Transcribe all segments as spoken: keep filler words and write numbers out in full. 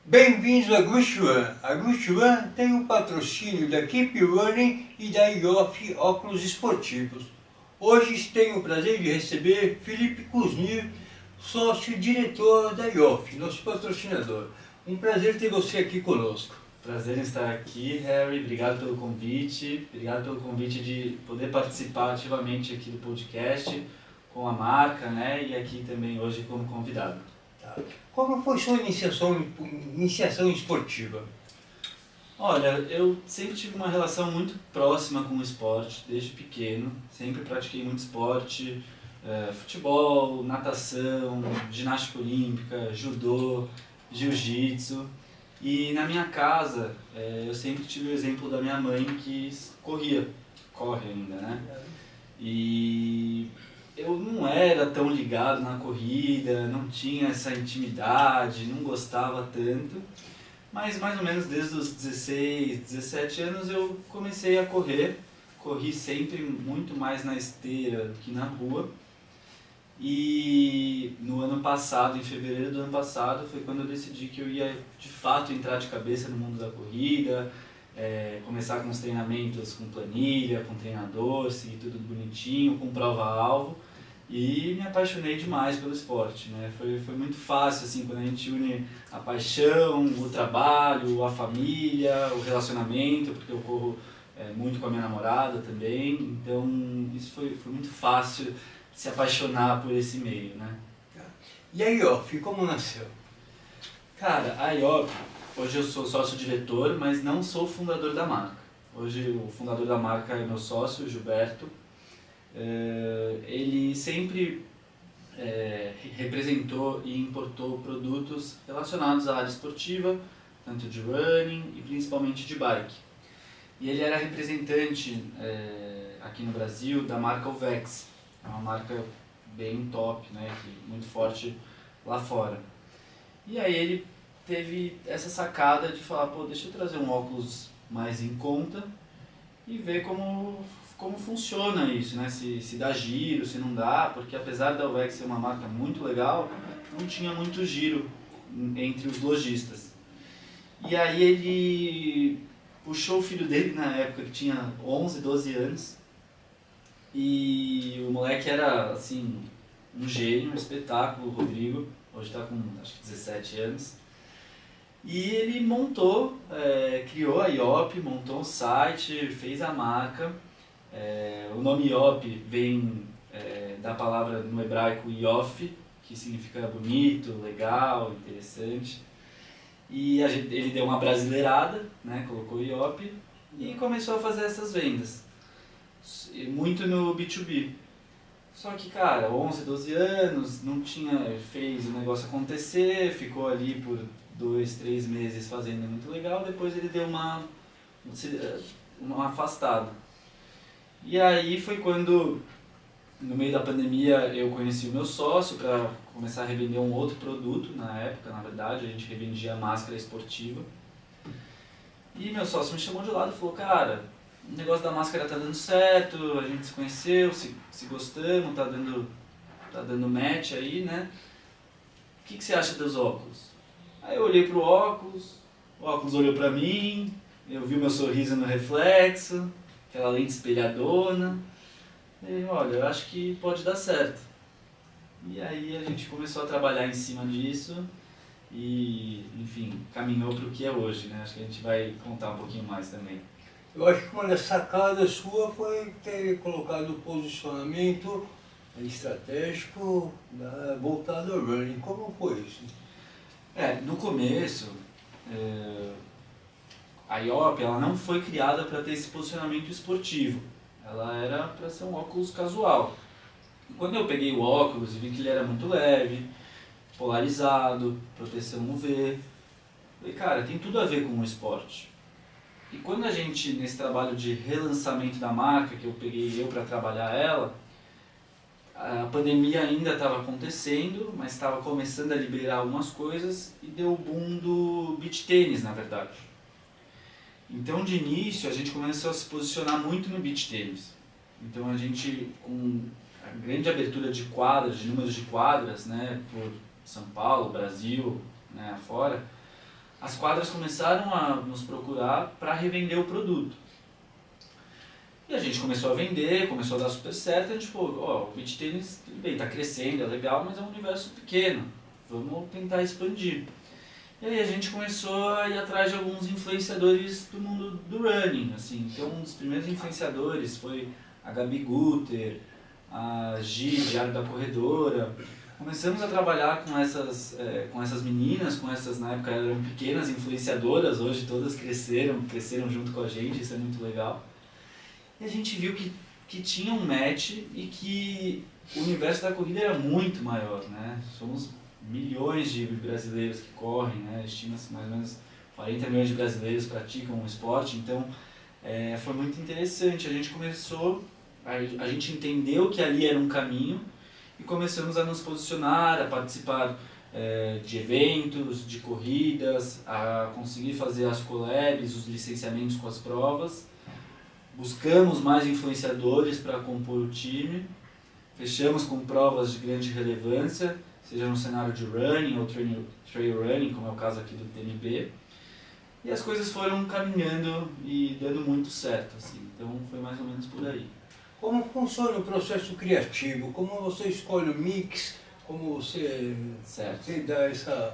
Bem-vindos a Gruxuan. A Gruxuan tem o patrocínio da Keep Running e da I O F Óculos Esportivos. Hoje tenho o prazer de receber Felipe Kuzmir, sócio-diretor da I O F, nosso patrocinador. Um prazer ter você aqui conosco. Prazer em estar aqui, Harry. Obrigado pelo convite. Obrigado pelo convite de poder participar ativamente aqui do podcast com a marca, né? E aqui também hoje como convidado. Tá. Como foi sua iniciação, iniciação esportiva? Olha, eu sempre tive uma relação muito próxima com o esporte, desde pequeno. Sempre pratiquei muito esporte, é, futebol, natação, ginástica olímpica, judô, jiu-jitsu. E na minha casa, é, eu sempre tive o exemplo da minha mãe que corria, corre ainda, né? E eu não era tão ligado na corrida, não tinha essa intimidade, não gostava tanto. Mas mais ou menos desde os dezesseis, dezessete anos eu comecei a correr. Corri sempre muito mais na esteira do que na rua. E no ano passado, em fevereiro do ano passado, foi quando eu decidi que eu ia de fato entrar de cabeça no mundo da corrida, é, começar com os treinamentos com planilha, com treinador, seguir tudo bonitinho, com prova-alvo, e me apaixonei demais pelo esporte, né? Foi, foi muito fácil assim, quando a gente une a paixão, o trabalho, a família, o relacionamento, porque eu corro é, muito com a minha namorada também, então isso foi, foi muito fácil se apaixonar por esse meio, né? E a I O F, como nasceu? Cara, a I O F, hoje eu sou sócio-diretor, mas não sou fundador da marca. Hoje o fundador da marca é meu sócio, Gilberto. Ele sempre representou e importou produtos relacionados à área esportiva, tanto de running e principalmente de bike. E ele era representante aqui no Brasil da marca Uvex. É uma marca bem top, né, que, muito forte lá fora. E aí ele teve essa sacada de falar, pô, deixa eu trazer um óculos mais em conta e ver como, como funciona isso, né, se, se dá giro, se não dá, porque apesar da Uvex ser uma marca muito legal, não tinha muito giro entre os lojistas. E aí ele puxou o filho dele na época, que tinha onze, doze anos, e o moleque era, assim, um gênio, um espetáculo, o Rodrigo, hoje está com, acho que dezessete anos. E ele montou, é, criou a I O P, montou um site, fez a marca. É, o nome I O P vem é, da palavra no hebraico Yofi, que significa bonito, legal, interessante. E a gente, ele deu uma brasileirada, né, colocou I O P e começou a fazer essas vendas. Muito no B dois B. Só que, cara, onze, doze anos, não tinha, fez o negócio acontecer, ficou ali por dois, três meses fazendo muito legal, depois ele deu uma, uma afastada. E aí foi quando, no meio da pandemia, eu conheci o meu sócio para começar a revender um outro produto, na época, na verdade, a gente revendia máscara esportiva. E meu sócio me chamou de lado e falou, cara, o negócio da máscara tá dando certo, a gente se conheceu, se, se gostamos, tá dando, tá dando match aí, né? O que, que você acha dos óculos? Aí eu olhei pro óculos, o óculos olhou pra mim, eu vi o meu sorriso no reflexo, aquela lente espelhadona, e olha, eu acho que pode dar certo. E aí a gente começou a trabalhar em cima disso e, enfim, caminhou pro que é hoje, né? Acho que a gente vai contar um pouquinho mais também. Eu acho que uma das sacadas sua foi ter colocado o posicionamento estratégico da, voltado ao running. Como foi isso? É, no começo, é, a I O P ela não foi criada para ter esse posicionamento esportivo. Ela era para ser um óculos casual. E quando eu peguei o óculos e vi que ele era muito leve, polarizado, proteção U V, falei, cara, tem tudo a ver com o esporte. E quando a gente, nesse trabalho de relançamento da marca, que eu peguei eu para trabalhar ela, a pandemia ainda estava acontecendo, mas estava começando a liberar algumas coisas e deu o boom do beach tênis, na verdade. Então, de início, a gente começou a se posicionar muito no beach tênis. Então, a gente, com a grande abertura de quadras, de números de quadras, né, por São Paulo, Brasil, né, afora, as quadras começaram a nos procurar para revender o produto. E a gente começou a vender, começou a dar super certo, e a gente falou, ó, o beach tênis, tudo bem, está crescendo, é legal, mas é um universo pequeno, vamos tentar expandir. E aí a gente começou a ir atrás de alguns influenciadores do mundo do running, assim. Então um dos primeiros influenciadores foi a Gabi Guter, a Gi, Diário da Corredora. Começamos a trabalhar com essas, é, com essas meninas, com essas, na época eram pequenas influenciadoras, hoje todas cresceram, cresceram junto com a gente, isso é muito legal. E a gente viu que, que tinha um match e que o universo da corrida era muito maior, né? Somos milhões de brasileiros que correm, né? Estima-se mais ou menos quarenta milhões de brasileiros praticam o esporte, então é, foi muito interessante. A gente começou, a, a gente entendeu que ali era um caminho e começamos a nos posicionar, a participar é, de eventos, de corridas, a conseguir fazer as collabs, os licenciamentos com as provas. Buscamos mais influenciadores para compor o time, fechamos com provas de grande relevância, seja no cenário de running ou trail, trail running, como é o caso aqui do T N B. E as coisas foram caminhando e dando muito certo, assim. Então foi mais ou menos por aí. Como funciona o processo criativo? Como você escolhe o mix? Como você, você dá essa...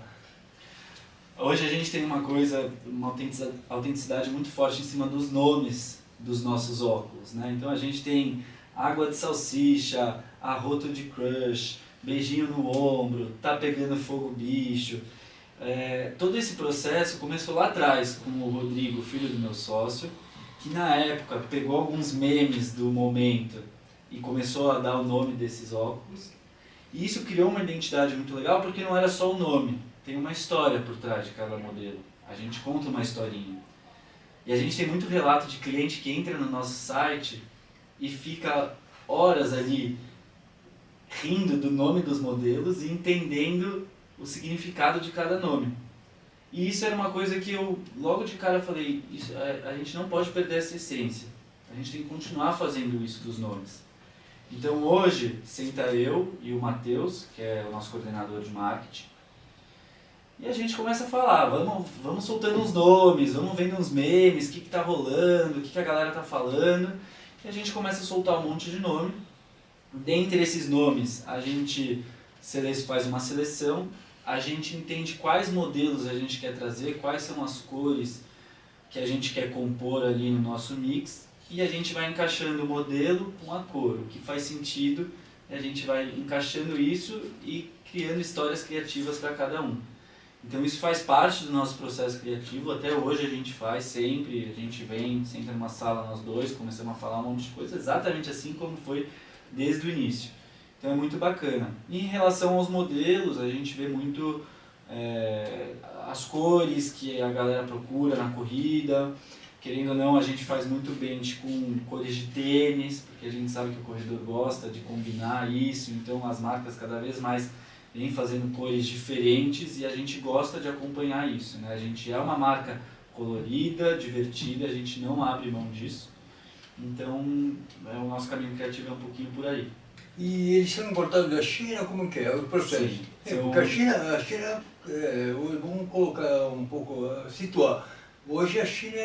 Hoje a gente tem uma coisa, uma autenticidade muito forte em cima dos nomes dos nossos óculos, né? Então a gente tem água de salsicha, arroto de crush, beijinho no ombro, tá pegando fogo bicho. É, todo esse processo começou lá atrás com o Rodrigo, filho do meu sócio, que na época pegou alguns memes do momento e começou a dar o nome desses óculos. E isso criou uma identidade muito legal porque não era só o nome, tem uma história por trás de cada modelo. A gente conta uma historinha. E a gente tem muito relato de cliente que entra no nosso site e fica horas ali rindo do nome dos modelos e entendendo o significado de cada nome. E isso era uma coisa que eu logo de cara falei, isso, a, a gente não pode perder essa essência. A gente tem que continuar fazendo isso dos nomes. Então hoje, senta eu e o Matheus, que é o nosso coordenador de marketing, e a gente começa a falar, vamos, vamos soltando uns nomes, vamos vendo uns memes, o que está rolando, o que, que a galera está falando, e a gente começa a soltar um monte de nome. Dentre esses nomes, a gente faz uma seleção, a gente entende quais modelos a gente quer trazer, quais são as cores que a gente quer compor ali no nosso mix, e a gente vai encaixando o modelo com a cor, o que faz sentido, a gente vai encaixando isso e criando histórias criativas para cada um. Então isso faz parte do nosso processo criativo, até hoje a gente faz sempre, a gente vem, senta numa sala nós dois, começamos a falar um monte de coisa, exatamente assim como foi desde o início. Então é muito bacana. E em relação aos modelos, a gente vê muito é, as cores que a galera procura na corrida, querendo ou não a gente faz muito bench com cores de tênis, porque a gente sabe que o corredor gosta de combinar isso, então as marcas cada vez mais vem fazendo cores diferentes e a gente gosta de acompanhar isso, né? A gente é uma marca colorida, divertida, a gente não abre mão disso. Então, é, o nosso caminho criativo é um pouquinho por aí. E eles são importados da China? Como que é o processo? Sim, É, são... porque a China, a China é, vamos colocar um pouco, situar. Hoje a China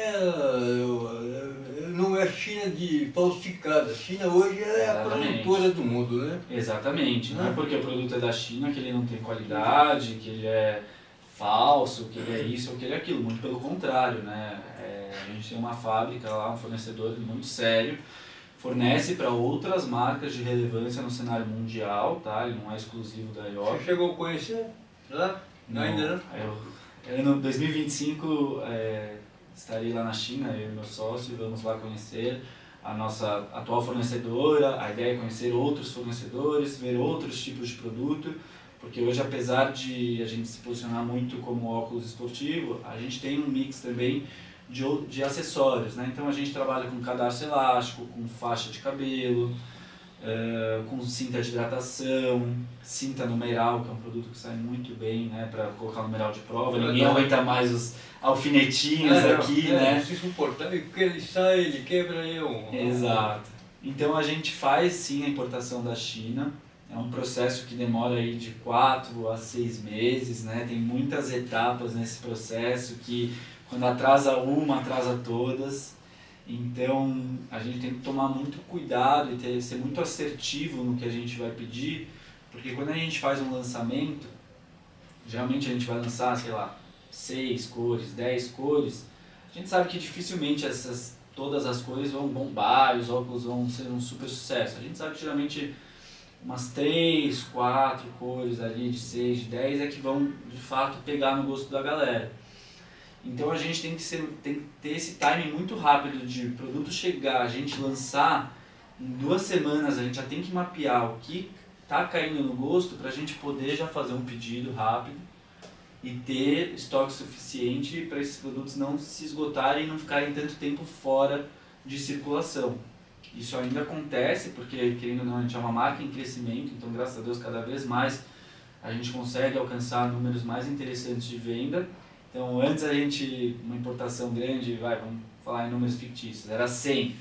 é, não é a China de falsificada, a China hoje é a produtora do mundo, né? Exatamente, não é porque o produto é da China que ele não tem qualidade, que ele é falso, que ele é isso ou que ele é aquilo, muito pelo contrário, né? É, a gente tem uma fábrica lá, um fornecedor muito sério, fornece para outras marcas de relevância no cenário mundial, tá? Ele não é exclusivo da I O C. Você chegou a conhecer lá? Não, ainda não? Eu, Em dois mil e vinte e cinco é, estarei lá na China, eu e meu sócio, vamos lá conhecer a nossa atual fornecedora, a ideia é conhecer outros fornecedores, ver outros tipos de produto, porque hoje apesar de a gente se posicionar muito como óculos esportivo, a gente tem um mix também de, de acessórios, né? Então a gente trabalha com cadarço elástico, com faixa de cabelo, Uh, com cinta de hidratação, cinta numeral, que é um produto que sai muito bem, né, para colocar numeral de prova. Ninguém aguenta mais os alfinetinhos é, aqui, é, né? Não se suportar, porque ele sai, ele quebra eu. Exato. Então a gente faz sim a importação da China. É um processo que demora aí de quatro a seis meses, né? Tem muitas etapas nesse processo que quando atrasa uma, atrasa todas. Então a gente tem que tomar muito cuidado e ter, ser muito assertivo no que a gente vai pedir, porque quando a gente faz um lançamento, geralmente a gente vai lançar, sei lá, seis cores, dez cores, a gente sabe que dificilmente essas, todas as cores vão bombar, os óculos vão ser um super sucesso. A gente sabe que geralmente umas três, quatro cores ali, de seis, de dez, é que vão de fato pegar no gosto da galera. Então a gente tem que, ser, tem que ter esse timing muito rápido de produto chegar, a gente lançar, em duas semanas a gente já tem que mapear o que está caindo no gosto para a gente poder já fazer um pedido rápido e ter estoque suficiente para esses produtos não se esgotarem e não ficarem tanto tempo fora de circulação. Isso ainda acontece porque, querendo ou não, a gente é uma marca em crescimento, então graças a Deus cada vez mais a gente consegue alcançar números mais interessantes de venda. Então antes a gente, uma importação grande, vai, vamos falar em números fictícios, era cem.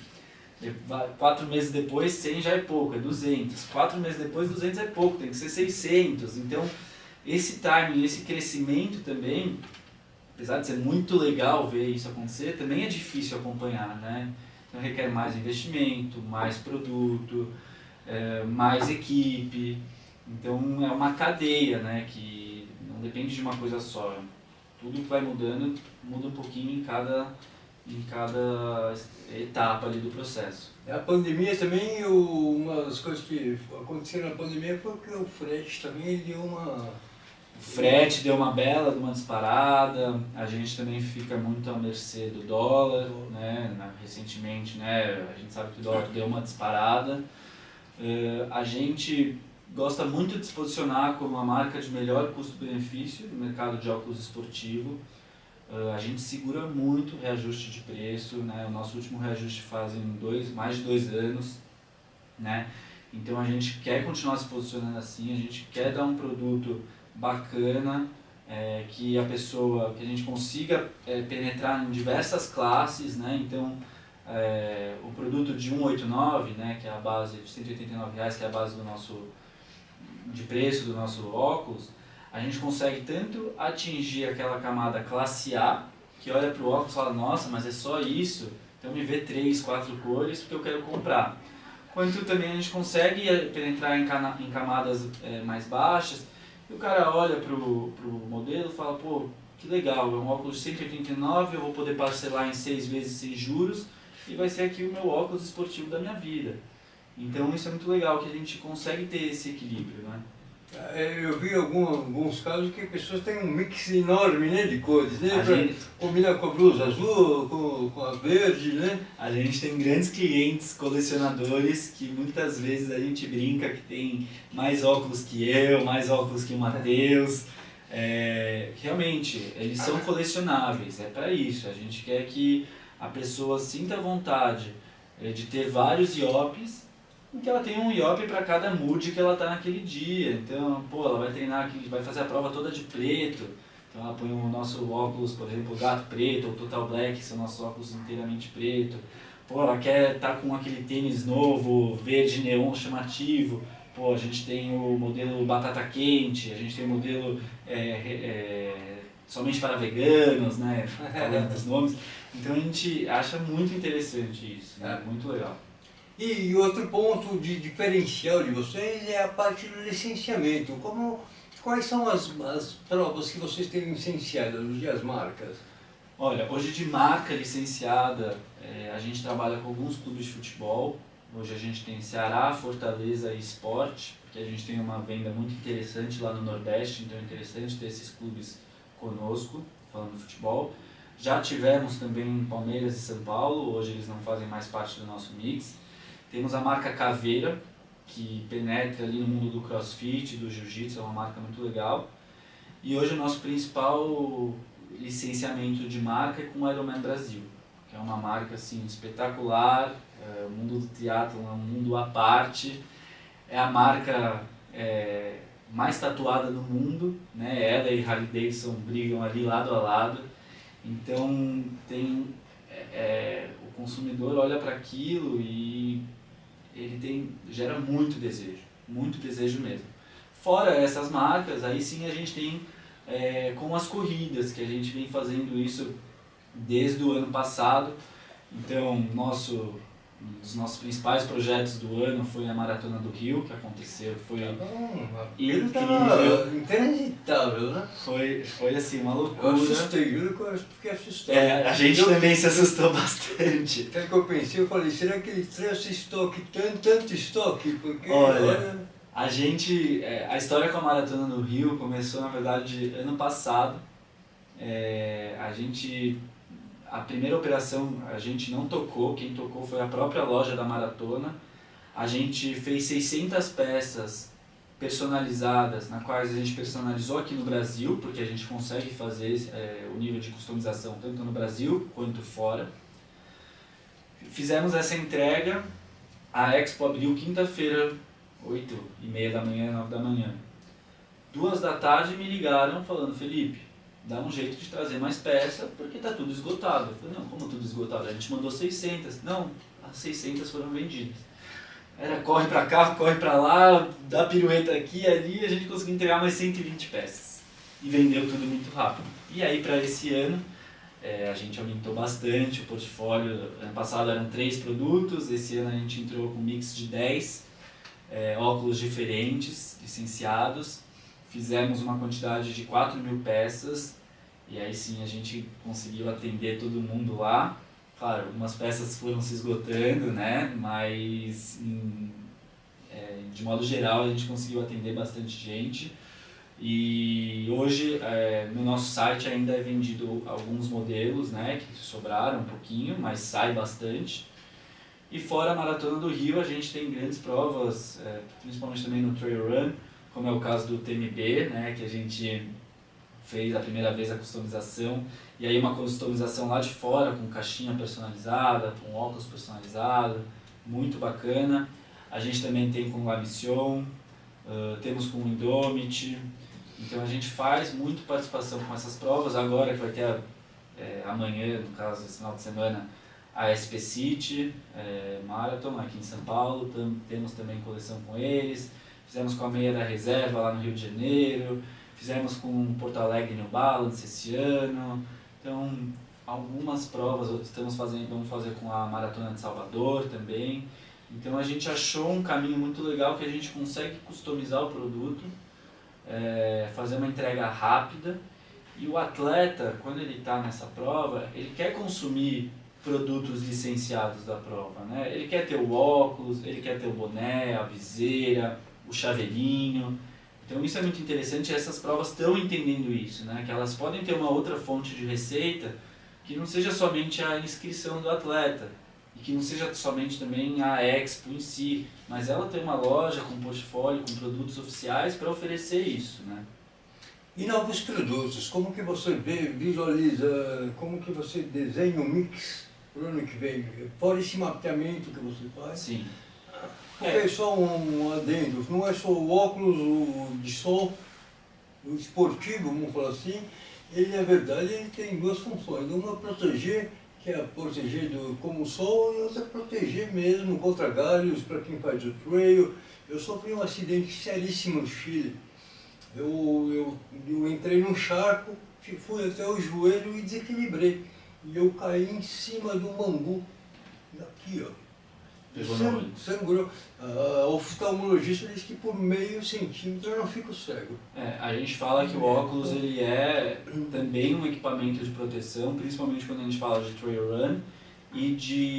Quatro meses depois cem já é pouco, é duzentos. Quatro meses depois duzentos é pouco, tem que ser seiscentos. Então esse timing, esse crescimento também, apesar de ser muito legal ver isso acontecer, também é difícil acompanhar, né? Então requer mais investimento, mais produto, é, mais equipe. Então é uma cadeia, né, que não depende de uma coisa só. Tudo que vai mudando, muda um pouquinho em cada, em cada etapa ali do processo. A pandemia também, o, uma das coisas que aconteceram na pandemia foi que o frete também deu uma... O frete deu uma bela, uma disparada, a gente também fica muito à mercê do dólar, né? Recentemente, né, a gente sabe que o dólar deu uma disparada. Uh, a gente gosta muito de se posicionar como uma marca de melhor custo-benefício no mercado de óculos esportivo. Uh, a gente segura muito o reajuste de preço, né? O nosso último reajuste fazem dois, mais de dois anos, né? Então a gente quer continuar se posicionando assim, a gente quer dar um produto bacana, é, que a pessoa, que a gente consiga é, penetrar em diversas classes, né? Então é, o produto de cento e oitenta e nove, né, que é a base de cento e oitenta e nove reais, que é a base do nosso de preço do nosso óculos, a gente consegue tanto atingir aquela camada classe A, que olha para o óculos e fala, nossa, mas é só isso, então me vê três, quatro cores porque eu quero comprar. Quanto também a gente consegue penetrar em, cana em camadas é, mais baixas, e o cara olha para o modelo e fala, pô, que legal, é um óculos de cento e oitenta e nove, eu vou poder parcelar em seis vezes sem juros, e vai ser aqui o meu óculos esportivo da minha vida. Então isso é muito legal, que a gente consegue ter esse equilíbrio, né? Eu vi algum, alguns casos que pessoas têm um mix enorme, né, de cores, né? A gente... Combinar com a blusa azul, com, com a verde, né? A gente tem grandes clientes colecionadores que muitas vezes a gente brinca que tem mais óculos que eu, mais óculos que o Matheus. É, realmente, eles são colecionáveis, é para isso. A gente quer que a pessoa sinta vontade de ter vários I O Ps, em que ela tem um I O P para cada mood que ela está naquele dia. Então, pô, ela vai treinar aqui, vai fazer a prova toda de preto. Então ela põe o nosso óculos, por exemplo, o Gato Preto ou Total Black, que são nossos óculos inteiramente preto. Pô, ela quer estar tá com aquele tênis novo, verde neon chamativo. Pô, a gente tem o modelo Batata Quente, a gente tem o modelo é, é, somente para veganos, né? Falando dos nomes. Então a gente acha muito interessante isso, né? Muito legal. E outro ponto de diferencial de vocês é a parte do licenciamento. Como, quais são as, as provas que vocês têm licenciadas, e as marcas? Olha, hoje de marca licenciada, é, a gente trabalha com alguns clubes de futebol. Hoje a gente tem Ceará, Fortaleza e Sport, porque a gente tem uma venda muito interessante lá no Nordeste, então é interessante ter esses clubes conosco, falando de futebol. Já tivemos também Palmeiras e São Paulo, hoje eles não fazem mais parte do nosso mix. Temos a marca Caveira, que penetra ali no mundo do crossfit, do jiu-jitsu, é uma marca muito legal. E hoje o nosso principal licenciamento de marca é com o Ironman Brasil, que é uma marca assim, espetacular, é, o mundo do teatro é um mundo à parte, é a marca é, mais tatuada do mundo, né? Ela e Harley Davidson brigam ali lado a lado, então tem, é, o consumidor olha para aquilo e ele tem, gera muito desejo, muito desejo mesmo. Fora essas marcas, aí sim a gente tem é, com as corridas, que a gente vem fazendo isso desde o ano passado. Então, nosso, um dos nossos principais projetos do ano foi a Maratona do Rio, que aconteceu, foi Ele estava intransitável, né? Foi, foi assim, uma loucura. Eu assustei, juro que eu fiquei assustado. É, a gente eu, também se assustou bastante. Até que eu pensei, eu falei, será que ele traz estoque, tanto, tanto estoque? Porque, olha, olha... a gente, é, a história com a Maratona do Rio começou, na verdade, ano passado. É, a gente... A primeira operação a gente não tocou, quem tocou foi a própria loja da Maratona. A gente fez seiscentas peças personalizadas, na quais a gente personalizou aqui no Brasil, porque a gente consegue fazer é, o nível de customização tanto no Brasil quanto fora. Fizemos essa entrega, a Expo abriu quinta-feira, oito e meia da manhã, nove da manhã. Duas da tarde me ligaram falando, Felipe, dá um jeito de trazer mais peça, porque está tudo esgotado. Eu falei, não, como tudo esgotado? A gente mandou seiscentas. Não, as seiscentas foram vendidas. Era corre para cá, corre para lá, dá pirueta aqui e ali, a gente conseguiu entregar mais cento e vinte peças. E vendeu tudo muito rápido. E aí, para esse ano, é, a gente aumentou bastante o portfólio. Ano passado eram três produtos, esse ano a gente entrou com um mix de dez é, óculos diferentes, licenciados. Fizemos uma quantidade de quatro mil peças e aí sim a gente conseguiu atender todo mundo lá. Claro, algumas peças foram se esgotando, né? Mas em, é, de modo geral a gente conseguiu atender bastante gente. E hoje é, no nosso site ainda é vendido alguns modelos, né? Que sobraram um pouquinho, mas sai bastante. E fora a Maratona do Rio a gente tem grandes provas, é, principalmente também no Trail Run, como é o caso do T M B, né, que a gente fez a primeira vez a customização, e aí uma customização lá de fora, com caixinha personalizada, com óculos personalizado, muito bacana. A gente também tem com La Mission, uh, temos com o Indomit, então a gente faz muito participação com essas provas. Agora que vai ter é, amanhã, no caso, esse final de semana, a S P City é, Marathon aqui em São Paulo, tam, temos também coleção com eles. Fizemos com a Meia da Reserva lá no Rio de Janeiro, fizemos com Porto Alegre New Balance esse ano. Então, algumas provas estamos fazendo, vamos fazer com a Maratona de Salvador também. Então, a gente achou um caminho muito legal que a gente consegue customizar o produto, é, fazer uma entrega rápida. E o atleta, quando ele está nessa prova, ele quer consumir produtos licenciados da prova, né? Ele quer ter o óculos, ele quer ter o boné, a viseira, o chaveirinho. Então isso é muito interessante, essas provas estão entendendo isso, né? Que elas podem ter uma outra fonte de receita que não seja somente a inscrição do atleta e que não seja somente também a Expo em si, mas ela tem uma loja com portfólio, com produtos oficiais para oferecer isso, né? E novos produtos, como que você vê, visualiza, como que você desenha um mix para o ano que vem, fora esse mapeamento que você faz? Sim. Porque é só um adendo, não é só o óculos o de sol, o esportivo, vamos falar assim, ele na verdade ele tem duas funções, uma é proteger, que é proteger do, como o sol, e outra é proteger mesmo contra galhos, para quem faz o trail. Eu sofri um acidente seríssimo no Chile, eu, eu, eu entrei num charco, fui até o joelho e desequilibrei, e eu caí em cima do bambu, daqui ó. Sang, sangrou. A oftalmologista disse que por meio centímetro eu não fico cego. É, a gente fala que o óculos ele é também um equipamento de proteção, principalmente quando a gente fala de trail run e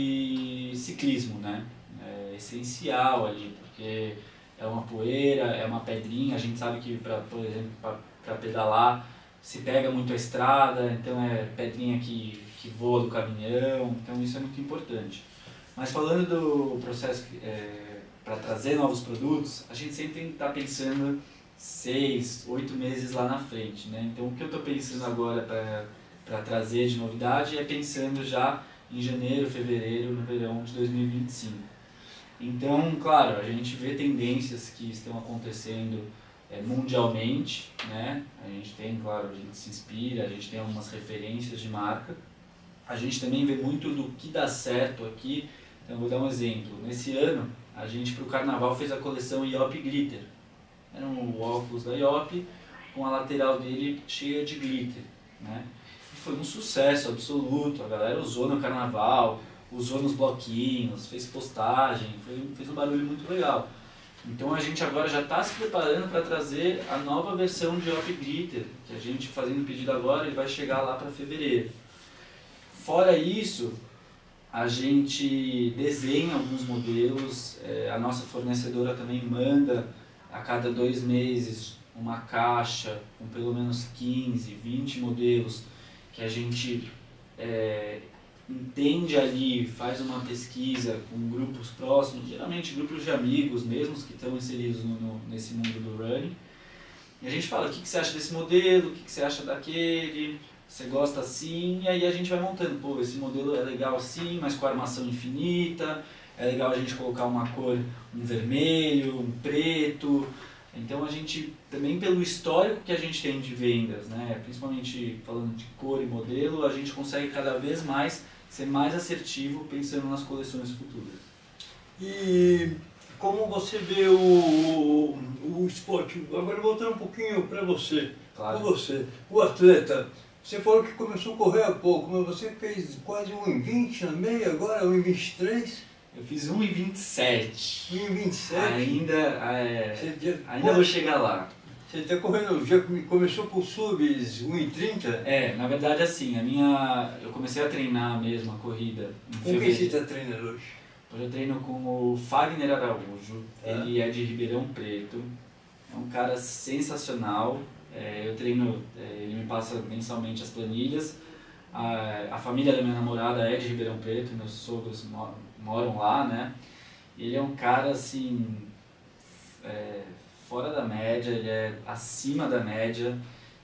de ciclismo, né? É essencial ali, porque é uma poeira, é uma pedrinha, a gente sabe que, pra, por exemplo, para pedalar se pega muito a estrada, então é pedrinha que, que voa do caminhão, então isso é muito importante. Mas falando do processo é, para trazer novos produtos, a gente sempre tem que estar pensando seis, oito meses lá na frente, né? Então o que eu estou pensando agora para trazer de novidade é pensando já em janeiro, fevereiro, no verão de dois mil e vinte e cinco. Então, claro, a gente vê tendências que estão acontecendo é, mundialmente, né? A gente tem, claro, a gente se inspira, a gente tem algumas referências de marca. A gente também vê muito do que dá certo aqui. Então, vou dar um exemplo. Nesse ano, a gente para o carnaval fez a coleção Iop Glitter. Era um óculos da Iop com a lateral dele cheia de glitter, né? E foi um sucesso absoluto, a galera usou no carnaval, usou nos bloquinhos, fez postagem, foi, fez um barulho muito legal. Então a gente agora já está se preparando para trazer a nova versão de Iop Glitter, que a gente fazendo o pedido agora, ele vai chegar lá para fevereiro. Fora isso, a gente desenha alguns modelos, é, a nossa fornecedora também manda a cada dois meses uma caixa com pelo menos quinze, vinte modelos que a gente é, entende ali, faz uma pesquisa com grupos próximos, geralmente grupos de amigos mesmos que estão inseridos no, no, nesse mundo do running. E a gente fala, o que, que você acha desse modelo, o que, que você acha daquele, você gosta assim, e aí a gente vai montando, pô, esse modelo é legal assim, mas com armação infinita, é legal a gente colocar uma cor, um vermelho, um preto. Então a gente, também pelo histórico que a gente tem de vendas, né, principalmente falando de cor e modelo, a gente consegue cada vez mais ser mais assertivo pensando nas coleções futuras. E como você vê o, o, o esporte, agora voltando um pouquinho para você, Claro. com você, o atleta, você falou que começou a correr há pouco, mas você fez quase um e vinte na meia, agora um e vinte e três? Eu fiz um e vinte e sete. um e vinte e sete? Ainda, é, Você já- ainda vou chegar lá. Você está correndo, já começou com subs um e trinta? É, na verdade assim, a minha, eu comecei a treinar mesmo a corrida em Com quem você fevereiro. está treinando hoje? Hoje eu treino com o Fagner Araújo, Tá. ele é de Ribeirão Preto, é um cara sensacional, é, eu treino, é, ele me passa mensalmente as planilhas, a, a família da minha namorada é de Ribeirão Preto, meus sogros mo- moram lá, né? Ele é um cara assim, é, fora da média, ele é acima da média,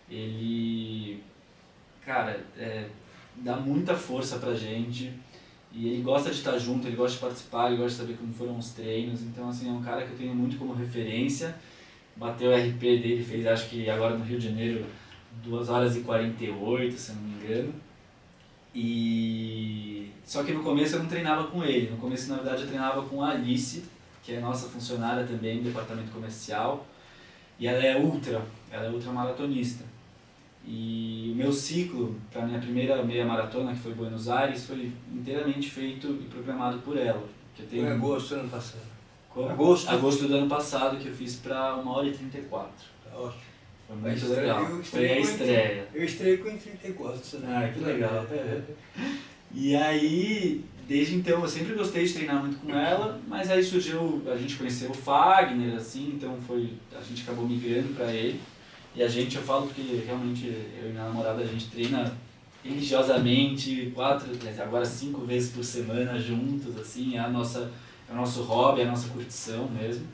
ele, cara, é, dá muita força pra gente. E ele gosta de estar junto, ele gosta de participar, ele gosta de saber como foram os treinos. Então, assim, é um cara que eu tenho muito como referência. Bateu o R P dele, fez acho que agora no Rio de Janeiro duas horas e quarenta e oito, se eu não me engano. E... Só que no começo eu não treinava com ele. No começo, na verdade, eu treinava com a Alice, que é nossa funcionária também do departamento comercial. E ela é ultra, ela é ultramaratonista. E o meu ciclo, para a minha primeira meia maratona, que foi Buenos Aires, foi inteiramente feito e programado por ela. Que eu tenho... Foi em agosto do ano passado. Como? Agosto? Agosto do ano passado, que eu fiz para uma hora e trinta e quatro. Tá ótimo. Foi A muito estreia, legal. eu Foi estreiei a com estreia. Eu estrei com trinta e quatro. Ah, que legal. É. E aí, desde então, eu sempre gostei de treinar muito com ela, mas aí surgiu, a gente conheceu o Fagner, assim, então foi, a gente acabou migrando para ele. E a gente, eu falo porque realmente eu e minha namorada, a gente treina religiosamente, quatro, agora cinco vezes por semana juntos, assim, é, a nossa, é o nosso hobby, é a nossa curtição mesmo.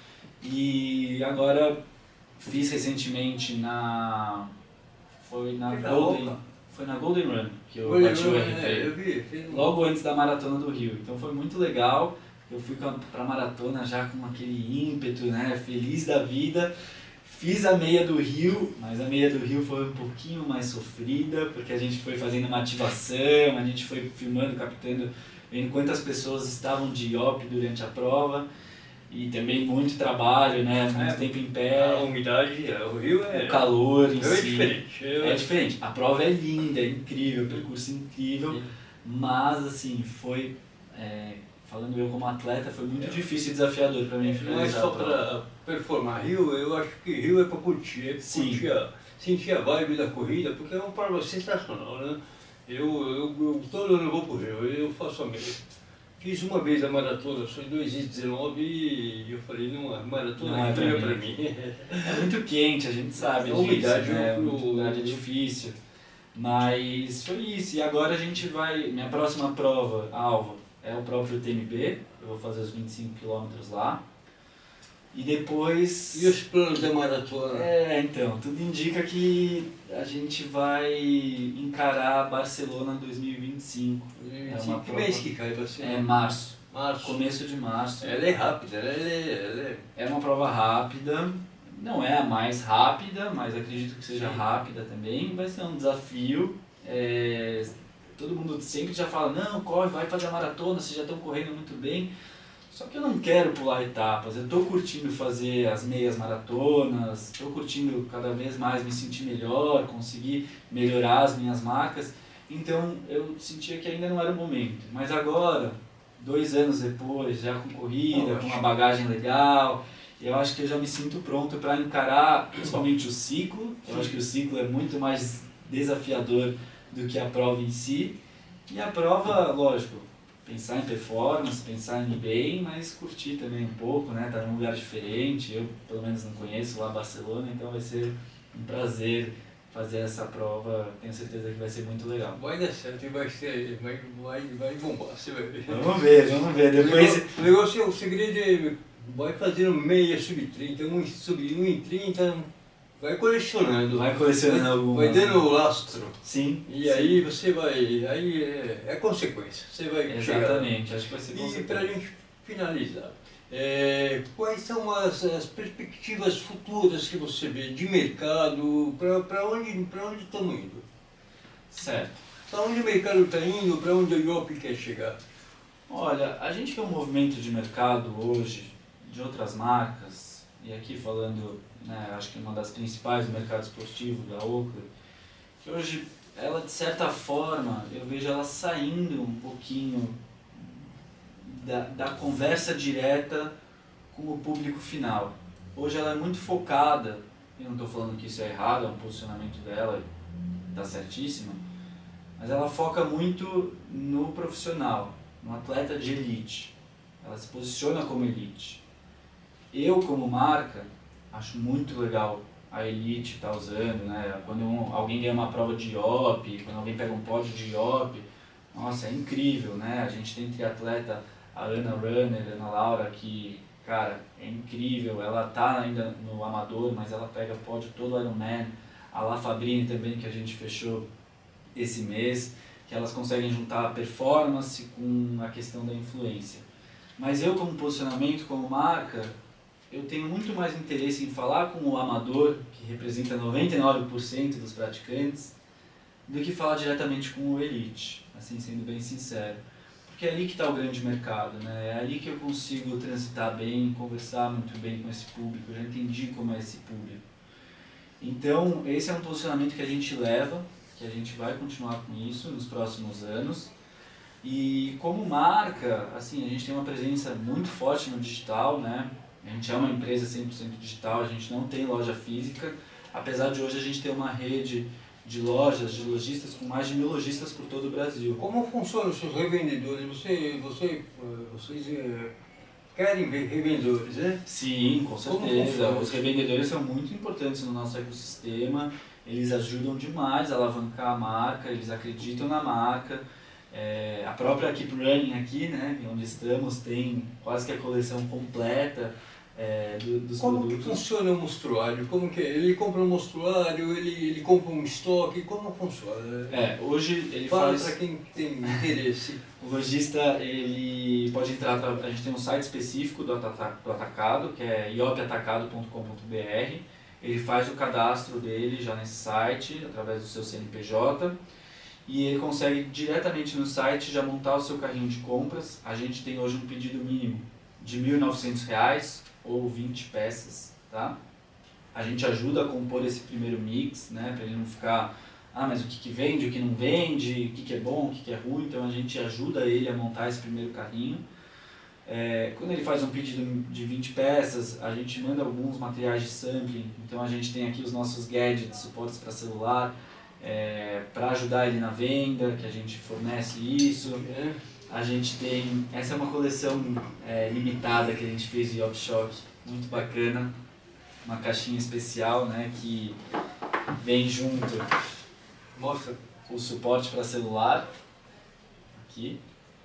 E agora fiz recentemente na, foi na Legal, Golden, opa. foi na Golden Run que eu Olha, bati o eu- R P. é, eu vi, fez um- Logo antes da maratona do Rio. Então foi muito legal. Eu fui com a- pra maratona já com aquele ímpeto, né? Feliz da vida. Fiz a meia do Rio, mas a meia do Rio foi um pouquinho mais sofrida, porque a gente foi fazendo uma ativação, a gente foi filmando, captando, vendo quantas pessoas estavam de I O P durante a prova. E também muito trabalho, né? Muito É, tempo em A pé, umidade, é, o rio é, o calor em é si. diferente. É diferente. A prova é linda, é incrível, percurso incrível. Sim. Mas, assim, foi, é, falando eu como atleta, foi muito É. difícil e desafiador para mim Não é finalizar só a prova. para performar Rio, eu acho que Rio é para curtir, é pra Sim. curtir a, sentir a vibe da corrida, porque é uma prova sensacional, né? Eu, eu, eu todo ano eu vou pro Rio, eu faço a meia. Fiz uma vez a maratona, só em dois mil e dezenove, e eu falei, não, a maratona Não é Rio é pra para mim. mim. É muito quente, a gente sabe A disso, umidade né? é A pro- umidade é difícil. Mas foi isso. E agora a gente vai... Minha próxima prova, alvo, é o próprio T M B. Eu vou fazer os vinte e cinco quilômetros lá. E depois... E os planos da maratona? É, então, tudo indica que a gente vai encarar Barcelona dois mil e vinte e cinco. É uma que prova- mês que cai você? É março, Março. começo de março. Ela é rápida, ela é, ela é... É uma prova rápida, não é a mais rápida, mas acredito que seja Sim. rápida também. Vai ser um desafio. É, todo mundo sempre já fala, não, corre, vai fazer a maratona, vocês já estão correndo muito bem. Só que eu não quero pular etapas, eu estou curtindo fazer as meias maratonas, estou curtindo cada vez mais me sentir melhor, conseguir melhorar as minhas marcas, então eu sentia que ainda não era o momento. Mas agora, dois anos depois, já com corrida, com uma bagagem legal, eu acho que eu já me sinto pronto para encarar principalmente o ciclo. Eu acho que o ciclo é muito mais desafiador do que a prova em si. E a prova, lógico, pensar em performance, pensar em ir bem, mas curtir também um pouco, né? Tá num lugar diferente, eu pelo menos não conheço lá Barcelona, então vai ser um prazer fazer essa prova, tenho certeza que vai ser muito legal. Vai dar certo e vai ser, vai, vai, vai bombar, você vai ver. Vamos ver, vamos ver. Depois... O negócio, o segredo é, vai fazendo meia sub trinta, um sub um em trinta, vai colecionando. Vai colecionando algumas. Vai dando lastro. Sim. E sim. aí você vai, aí é, é consequência, você vai Exatamente, chegar. acho que vai ser E consequência. para a gente finalizar, é, quais são as, as perspectivas futuras que você vê de mercado, para onde, para onde estamos indo? Certo. Para onde o mercado está indo, para onde a I O P quer chegar? Olha, a gente vê um movimento de mercado hoje, de outras marcas, e aqui falando, né, acho que uma das principais do mercado esportivo, da Oakley, que hoje ela de certa forma, eu vejo ela saindo um pouquinho da, da conversa direta com o público final. Hoje ela é muito focada, eu não estou falando que isso é errado, é um posicionamento dela, está certíssima, mas ela foca muito no profissional, no atleta de elite. Ela se posiciona como elite. Eu, como marca, acho muito legal a elite estar tá usando, né? Quando um, alguém ganha uma prova de I O P, quando alguém pega um pódio de I O P, nossa, é incrível, né? A gente tem triatleta, a Ana Runner, a Ana Laura, que, cara, é incrível. Ela tá ainda no amador, mas ela pega pódio todo Ironman. A La Fabrini também, que a gente fechou esse mês, que elas conseguem juntar a performance com a questão da influência. Mas eu, como posicionamento, como marca, eu tenho muito mais interesse em falar com o amador, que representa noventa e nove por cento dos praticantes, do que falar diretamente com o elite, assim, sendo bem sincero. Porque é ali que está o grande mercado, né? É ali que eu consigo transitar bem, conversar muito bem com esse público, eu já entendi como é esse público. Então, esse é um posicionamento que a gente leva, que a gente vai continuar com isso nos próximos anos. E como marca, assim, a gente tem uma presença muito forte no digital, né? A gente é uma empresa cem por cento digital, a gente não tem loja física, apesar de hoje a gente ter uma rede de lojas, de lojistas, com mais de mil lojistas por todo o Brasil. Como funcionam os seus revendedores? Você, você, vocês é, querem ver revendedores, né? Sim, com certeza. Os revendedores são muito importantes no nosso ecossistema, eles ajudam demais a alavancar a marca, eles acreditam na marca. É, a própria Keep Running aqui, né, onde estamos, tem quase que a coleção completa é, do, dos Como produtos. Como funciona o mostruário? Como que é? Ele compra um mostruário, ele, ele compra um estoque, como funciona? É, hoje ele Fala faz... para quem tem interesse. O lojista, ele pode entrar, a gente tem um site específico do, atata, do atacado, que é iopiatacado ponto com ponto br. Ele faz o cadastro dele já nesse site, através do seu C N P J. E ele consegue diretamente no site já montar o seu carrinho de compras. A gente tem hoje um pedido mínimo de mil e novecentos reais ou vinte peças, tá? A gente ajuda a compor esse primeiro mix, né, para ele não ficar, ah, mas o que, que vende, o que não vende, o que, que é bom, o que, que é ruim. Então a gente ajuda ele a montar esse primeiro carrinho. É, quando ele faz um pedido de vinte peças, a gente manda alguns materiais de sampling. Então a gente tem aqui os nossos gadgets, suportes para celular, É, para ajudar ele na venda, que a gente fornece isso. A gente tem, essa é uma coleção é, limitada que a gente fez de OpShock, muito bacana, uma caixinha especial, né, que vem junto. Mostra o suporte para celular, aqui,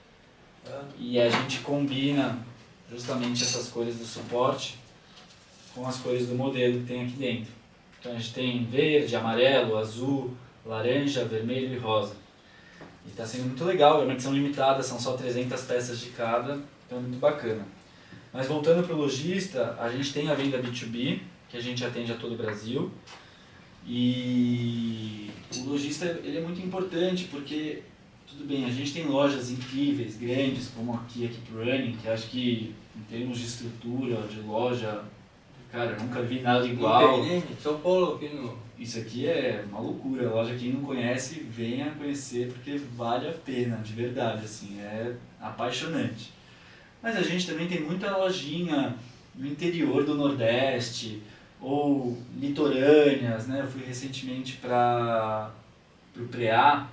e a gente combina justamente essas cores do suporte com as cores do modelo que tem aqui dentro. Então a gente tem verde, amarelo, azul, laranja, vermelho e rosa. E está sendo muito legal, é uma edição limitada, são só trezentas peças de cada, então é muito bacana. Mas voltando para o lojista, a gente tem a venda B dois B, que a gente atende a todo o Brasil. E o lojista ele é muito importante porque tudo bem, a gente tem lojas incríveis, grandes, como aqui, a Keep Running, que acho que em termos de estrutura, de loja, cara, eu nunca vi nada igual. Não tem, né? São Paulo aqui no... Isso aqui é uma loucura, a loja, quem não conhece, venha conhecer, porque vale a pena, de verdade, assim, é apaixonante. Mas a gente também tem muita lojinha no interior do Nordeste, ou litorâneas, né? Eu fui recentemente para o Preá,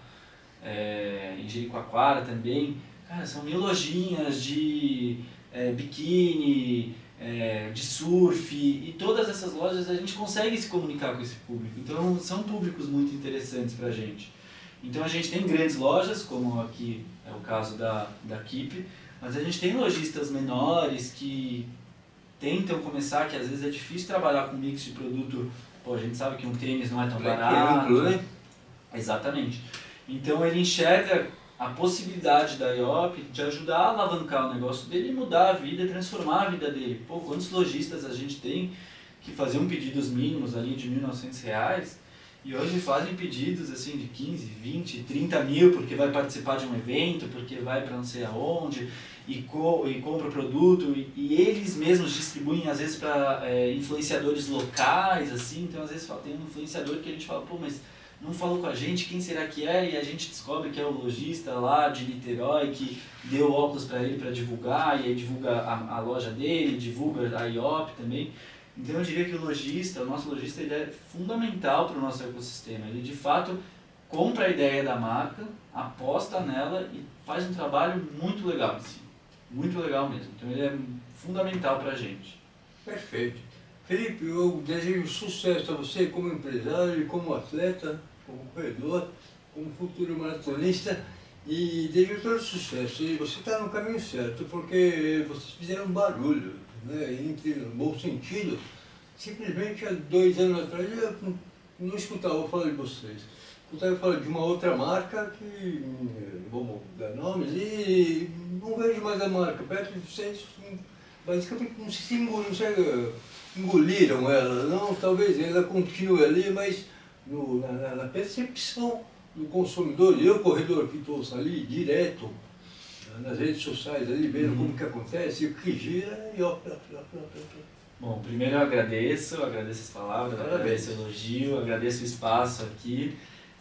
é, em Jericoacoara também. Cara, são mil lojinhas de é, biquíni, é, de surf, e todas essas lojas a gente consegue se comunicar com esse público. Então são públicos muito interessantes para a gente. Então a gente tem grandes lojas, como aqui é o caso da, da Keep, mas a gente tem lojistas menores que tentam começar, que às vezes é difícil trabalhar com mix de produto. Pô, a gente sabe que um tênis não é tão barato. Né? Exatamente. Então ele enxerga a possibilidade da I O P de ajudar a alavancar o negócio dele e mudar a vida, transformar a vida dele. Pô, quantos lojistas a gente tem que faziam pedidos mínimos ali de mil e novecentos reais e hoje fazem pedidos assim de quinze, vinte, trinta mil porque vai participar de um evento, porque vai para não sei aonde e, co e compra produto e, e eles mesmos distribuem às vezes para é, influenciadores locais, assim. Então às vezes tem um influenciador que a gente fala, pô, mas não falou com a gente, quem será que é? E a gente descobre que é o lojista lá de Niterói que deu óculos para ele para divulgar, e aí divulga a, a loja dele, divulga a I O P também. Então eu diria que o lojista, o nosso lojista, ele é fundamental para o nosso ecossistema. Ele de fato compra a ideia da marca, aposta nela e faz um trabalho muito legal, assim. Muito legal mesmo. Então ele é fundamental para a gente. Perfeito. Felipe, eu desejo sucesso a você como empresário, como atleta, como corredor, como futuro maratonista, e desejo todo sucesso. E você está no caminho certo, porque vocês fizeram barulho, né? Entre, no bom sentido. Simplesmente há dois anos atrás eu não escutava falar de vocês. Escutava falar de uma outra marca que, não vou dar nomes, e não vejo mais a marca. Perto de vocês, basicamente, não sei se engoliram, não sei, engoliram ela, não, talvez ela continue ali, mas no, na, na percepção do consumidor, eu, corredor que estou ali direto, nas redes sociais, ali, vendo uhum. como que acontece, o que gira, e ó, ó, ó, ó, ó. Bom, primeiro eu agradeço, agradeço as palavras, Parabéns. agradeço o elogio, agradeço o espaço aqui.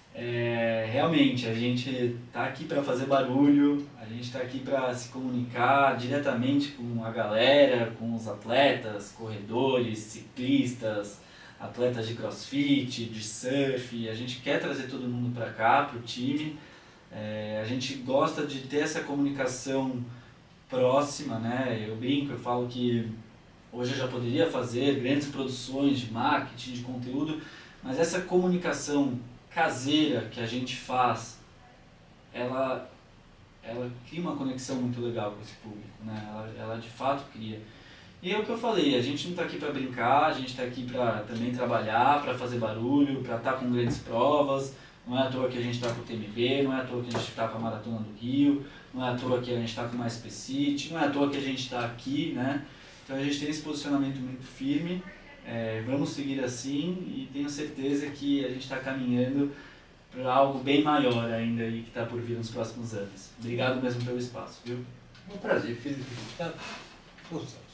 É, realmente, a gente está aqui para fazer barulho, a gente está aqui para se comunicar diretamente com a galera, com os atletas, corredores, ciclistas, atletas de crossfit, de surf. A gente quer trazer todo mundo para cá, para o time. É, a gente gosta de ter essa comunicação próxima, né? Eu brinco, eu falo que hoje eu já poderia fazer grandes produções de marketing, de conteúdo, mas essa comunicação caseira que a gente faz, ela, ela cria uma conexão muito legal com esse público, né? Ela, ela de fato cria. E é o que eu falei, a gente não está aqui para brincar, a gente está aqui para também trabalhar, para fazer barulho, para estar com grandes provas. Não é à toa que a gente está com o T M B, não é à toa que a gente está com a Maratona do Rio, não é à toa que a gente está com o Mais City, não é à toa que a gente está aqui, né? Então a gente tem esse posicionamento muito firme. É, vamos seguir assim e tenho certeza que a gente está caminhando para algo bem maior ainda e que está por vir nos próximos anos. Obrigado mesmo pelo espaço, viu? Um prazer, Felipe. Tá?